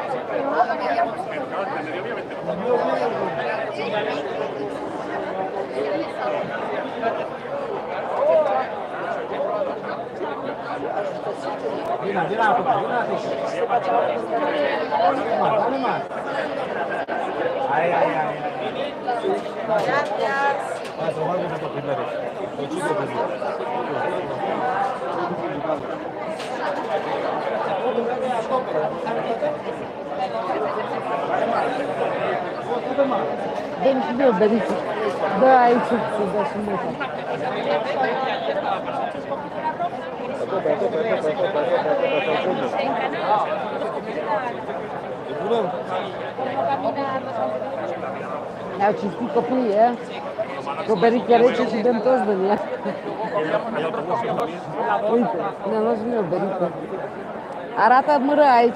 Di là, dale más. Ahí. Gracias. A tomar una copita. Dă-mi și eu, beriță. Dă aici, dă și mie. Ne-au cinstit copiii, cu o berică rece și dăm toți din ea. Uite, ne-am luat și noi o berică. Arată mâră aici.